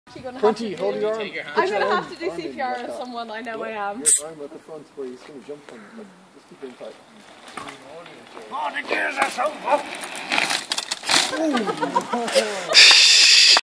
Quinty, hold your arm. I'm going to have to do CPR with someone I know I am. Your arm at the front where he's going to jump from. Just keep it tight. Oh, the gears are so up!